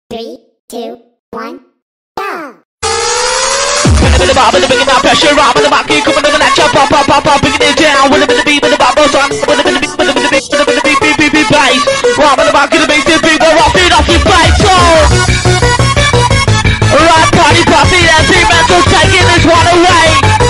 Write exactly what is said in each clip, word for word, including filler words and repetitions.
Three, two, one, go! With the bar, with the big amount of pressure, I'm in the market, coming over that chop, pop, pop, pop, pop, bringing it down. With the beat, with the bubbles on, with the beat, with the beat, with the beat, beat, beat, beat, bass. I'm in the market, the bass, the beat, we're off it, off your face, so. Right, party, party, that team mental, taking this one away.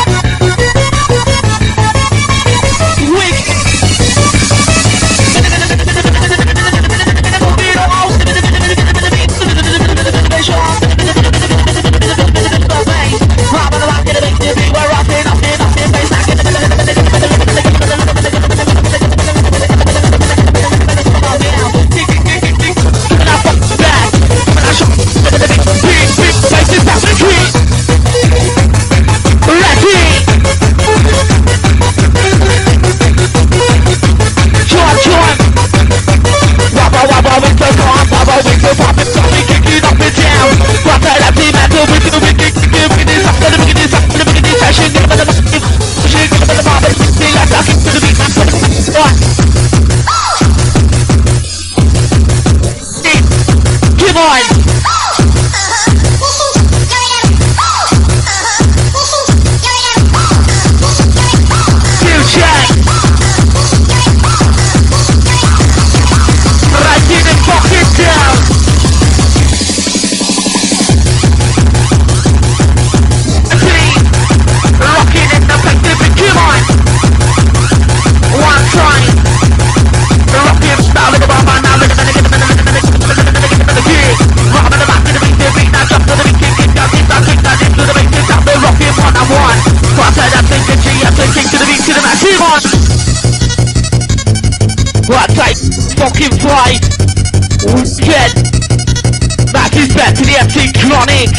Fucking fight! Wicked! That is back to the M C Chronic!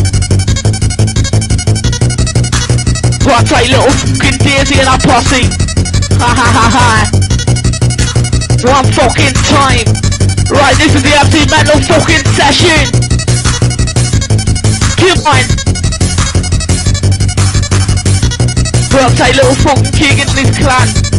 What a little fucking Daisy and a posse! Ha ha ha ha! One fucking time! Right, this is the M C Mental fucking session! Come on! What a little fucking king in this clan!